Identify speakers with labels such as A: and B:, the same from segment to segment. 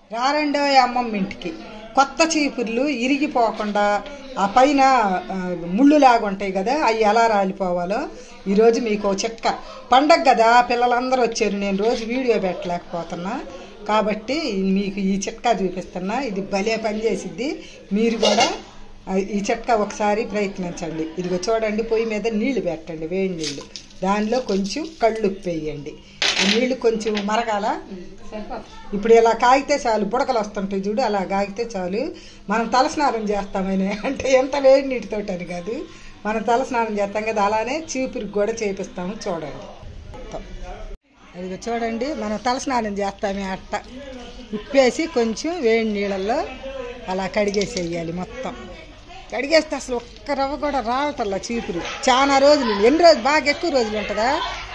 A: రారండో అమ్మమ్మ ఇంటికి కొత్త చీపుర్లు ఇరిగిపోకుండా ఆ పైన ముళ్ళులాగా ఉంటాయి కదా, అవి ఎలా రాలిపోవాలో ఈరోజు మీకు చిట్కా. పండగ కదా, పిల్లలందరూ వచ్చారు, నేను రోజు వీడియో పెట్టలేకపోతున్నా కాబట్టి మీకు ఈ చిట్కా చూపిస్తున్నా. ఇది భలే పనిచేసిద్ది. మీరు కూడా ఈ చిట్కా ఒకసారి ప్రయత్నించండి. ఇదిగో చూడండి, పొయ్యి మీద నీళ్లు పెట్టండి, వేడి నీళ్ళు. దానిలో కొంచెం కళ్ళుప్పు వేయండి. ఆ నీళ్లు కొంచెం మరగాల. ఇప్పుడు ఇలా కాగితే చాలు, బుడకలు వస్తుంటాయి చూడు, అలా కాగితే చాలు. మనం తలస్నానం చేస్తామని అంటే ఎంత వేడి నీటితోటి అని కాదు, మనం తలస్నానం చేస్తాం కదా, అలానే చీపురికి కూడా చేపిస్తాము. చూడండి, ఇదిగో చూడండి, మనం తలస్నానం చేస్తామే అట్ట ఉప్పేసి కొంచెం వేడి నీళ్ళల్లో అలా కడిగేసేయాలి. మొత్తం కడిగేస్తే అసలు ఒక్క రవ్వ కూడా రావటల్లా చీపురు. చాలా రోజులు, ఎన్ని రోజులు, బాగా ఎక్కువ రోజులు ఉంటుందా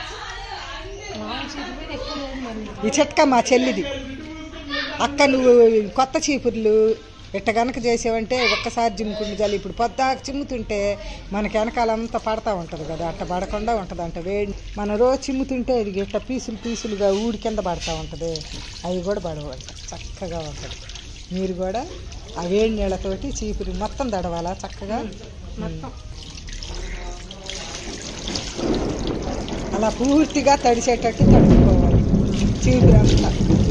A: ఈ చిట్కా? మా చెల్లిది. అక్క, నువ్వు కొత్త చీపుర్లు ఇట్ట గనక చేసావంటే ఒక్కసారి జిమ్ముకుంటు చాలు. ఇప్పుడు పొద్దాక చిమ్ముతుంటే మనకి వెనకాలంతా పడతా ఉంటుంది కదా, అట్ట పడకుండా ఉంటుంది అంట వేడి. మనం రోజు చిమ్ముతుంటే ఇది ఇట్ట పీసులు పీసులుగా ఊడి కింద పడతా ఉంటుంది, అవి కూడా పడవంట, చక్కగా ఉంటుంది. మీరు కూడా ఆ వేడి నీళ్ళతోటి చీపురు మొత్తం దడవాలా చక్కగా, అలా పూర్తిగా తడిసేటట్టు తడుపుకోవాలి చీపురు అంతా.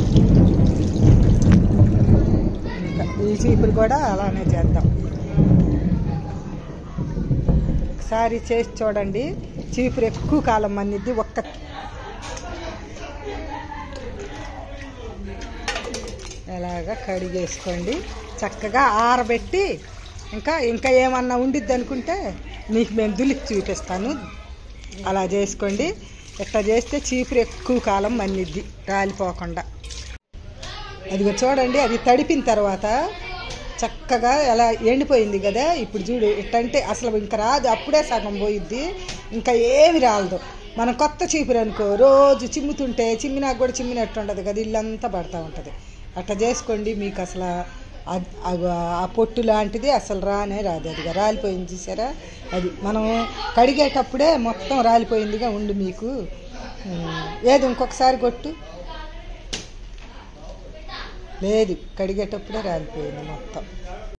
A: ఈ చీపురు కూడా అలానే చేద్దాం. ఒకసారి చేసి చూడండి, చీపురు ఎక్కువ కాలం మన్నిద్ది. ఎలాగా కడిగేసుకోండి, చక్కగా ఆరబెట్టి. ఇంకా ఏమన్నా ఉండిద్ది అనుకుంటే మీకు మేము దులిపి చూపిస్తాను. అలా చేసుకోండి. ఇట్లా చేస్తే చీపురు ఎక్కువ కాలం మన్నిద్ది, రాలిపోకుండా. అదిగో చూడండి, అది తడిపిన తర్వాత చక్కగా ఎలా ఎండిపోయింది కదా. ఇప్పుడు చూడు, ఇట్టంటే అసలు ఇంకా రాదు, అప్పుడే సగం పోయిద్ది, ఇంకా ఏమి రాలదు. మనం కొత్త చీపురు అనుకో, రోజు చిమ్ముతుంటే చిమ్మినాక కూడా చిమ్మినట్టు ఉండదు కదా, ఇల్లంతా పడుతూ ఉంటుంది. అట్లా చేసుకోండి, మీకు అసలు ఆ పొట్టు లాంటిది అసలు రానే రాదు. అదిగా రాలిపోయింది చూసారా, అది మనం కడిగేటప్పుడే మొత్తం రాలిపోయిందిగా ఉండు మీకు. ఏది ఇంకొకసారి కొట్టు, లేదు, కడిగేటప్పుడే రాలిపోయింది మొత్తం.